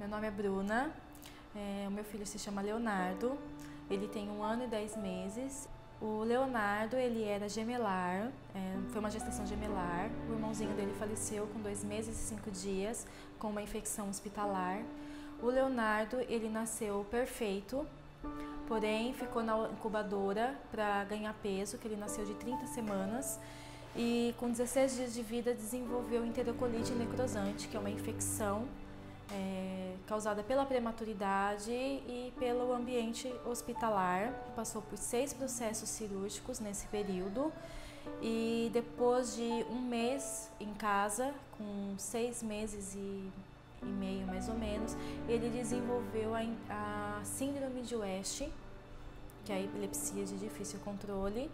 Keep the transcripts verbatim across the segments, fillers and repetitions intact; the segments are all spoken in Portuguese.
Meu nome é Bruna, é, o meu filho se chama Leonardo, ele tem um ano e dez meses. O Leonardo, ele era gemelar, é, foi uma gestação gemelar. O irmãozinho dele faleceu com dois meses e cinco dias, com uma infecção hospitalar. O Leonardo, ele nasceu perfeito, porém ficou na incubadora para ganhar peso, que ele nasceu de trinta semanas. E com dezesseis dias de vida desenvolveu enterocolite necrosante, que é uma infecção é, causada pela prematuridade e pelo ambiente hospitalar. Passou por seis processos cirúrgicos nesse período e depois de um mês em casa, com seis meses e, e meio mais ou menos, ele desenvolveu a, a síndrome de West, que é a epilepsia de difícil controle,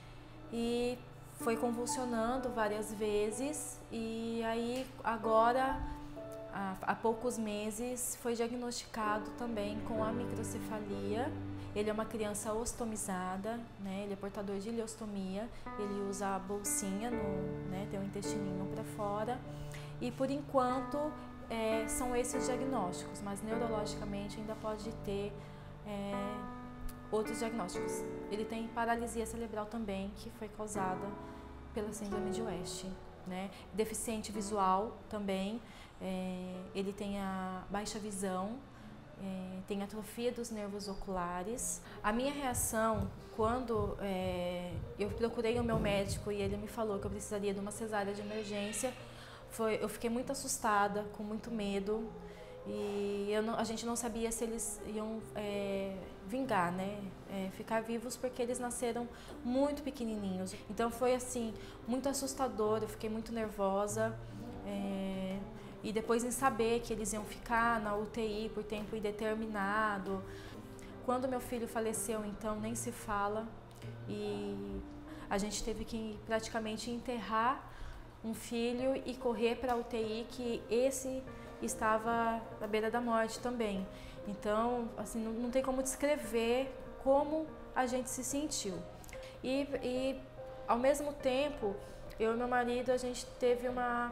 e foi convulsionando várias vezes e aí agora, há, há poucos meses, foi diagnosticado também com a microcefalia. Ele é uma criança ostomizada, né? Ele é portador de ileostomia, ele usa a bolsinha, no, né? Tem o intestininho para fora e por enquanto é, são esses diagnósticos, mas neurologicamente ainda pode ter é, outros diagnósticos. Ele tem paralisia cerebral também, que foi causada pela síndrome de West, né? Deficiente visual também, é, ele tem a baixa visão, é, tem atrofia dos nervos oculares. A minha reação quando é, eu procurei o meu médico e ele me falou que eu precisaria de uma cesárea de emergência, foi, eu fiquei muito assustada, com muito medo. E eu não, a gente não sabia se eles iam é, vingar, né? É, ficar vivos, porque eles nasceram muito pequenininhos. Então foi assim, muito assustador, eu fiquei muito nervosa. É, e depois em saber que eles iam ficar na U T I por tempo indeterminado. Quando meu filho faleceu, então, nem se fala. E a gente teve que praticamente enterrar um filho e correr para a U T I, que esse estava à beira da morte também. Então, assim, não, não tem como descrever como a gente se sentiu. E, e, ao mesmo tempo, eu e meu marido, a gente teve uma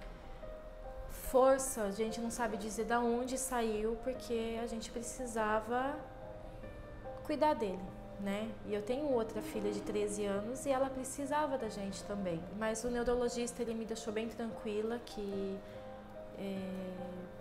força, a gente não sabe dizer de onde saiu, porque a gente precisava cuidar dele, né? E eu tenho outra filha de treze anos e ela precisava da gente também. Mas o neurologista, ele me deixou bem tranquila que É,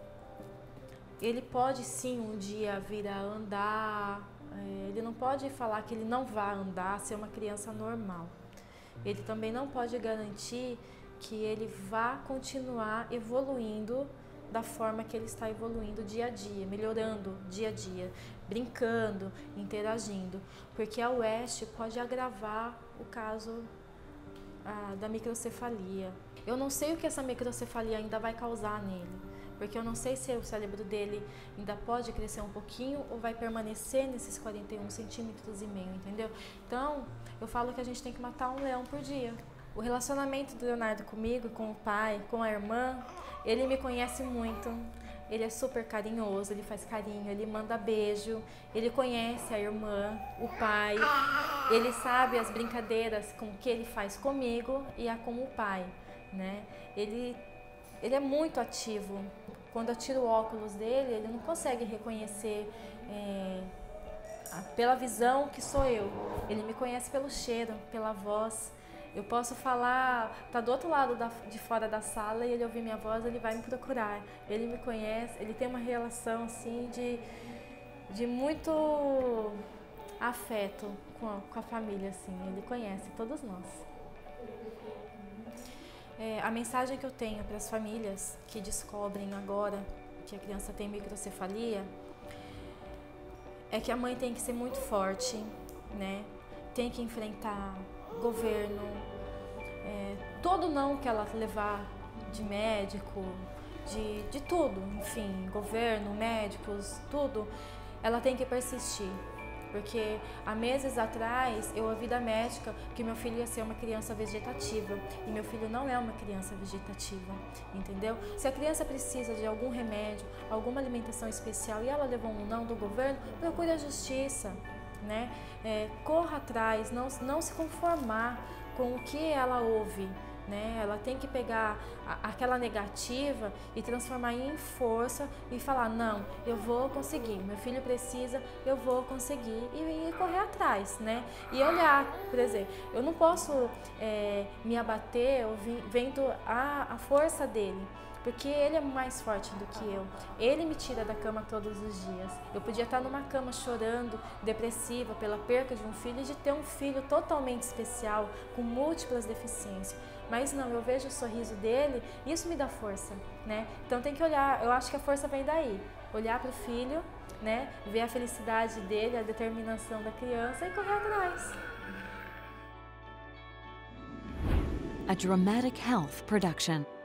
ele pode sim um dia vir a andar, é, ele não pode falar que ele não vai andar, ser uma criança normal. Ele também não pode garantir que ele vá continuar evoluindo da forma que ele está evoluindo dia a dia, melhorando dia a dia, brincando, interagindo, porque a West pode agravar o caso a, da microcefalia. Eu não sei o que essa microcefalia ainda vai causar nele, porque eu não sei se o cérebro dele ainda pode crescer um pouquinho ou vai permanecer nesses quarenta e um centímetros e meio, entendeu? Então, eu falo que a gente tem que matar um leão por dia. O relacionamento do Leonardo comigo, com o pai, com a irmã, ele me conhece muito. Ele é super carinhoso, ele faz carinho, ele manda beijo, ele conhece a irmã, o pai, ele sabe as brincadeiras com que ele faz comigo e a com o pai, né? Ele, ele é muito ativo. Quando eu tiro o óculos dele, ele não consegue reconhecer é, pela visão que sou eu. Ele me conhece pelo cheiro, pela voz. Eu posso falar, tá do outro lado da, de fora da sala e ele ouvir minha voz, ele vai me procurar. Ele me conhece, ele tem uma relação assim de, de muito afeto com a, com a família, assim. Ele conhece todos nós. É, a mensagem que eu tenho para as famílias que descobrem agora que a criança tem microcefalia é que a mãe tem que ser muito forte, né? Tem que enfrentar governo, é, todo não que ela levar de médico, de, de tudo, enfim, governo, médicos, tudo, ela tem que persistir. Porque há meses atrás eu ouvi da médica que meu filho ia ser uma criança vegetativa e meu filho não é uma criança vegetativa, entendeu? Se a criança precisa de algum remédio, alguma alimentação especial e ela levou um não do governo, procure a justiça, né? É, corra atrás, não, não se conformar com o que ela ouve, né? Ela tem que pegar a, aquela negativa e transformar em força e falar, não, eu vou conseguir, meu filho precisa, eu vou conseguir e, e correr atrás, né? E olhar, por exemplo, eu não posso é, me abater vendo a, a força dele, porque ele é mais forte do que eu. Ele me tira da cama todos os dias. Eu podia estar numa cama chorando, depressiva pela perca de um filho e de ter um filho totalmente especial, com múltiplas deficiências. Mas não, eu vejo o sorriso dele e isso me dá força, né? Então tem que olhar, eu acho que a força vem daí. Olhar para o filho, né? Ver a felicidade dele, a determinação da criança e correr atrás. A Dramatic Health production.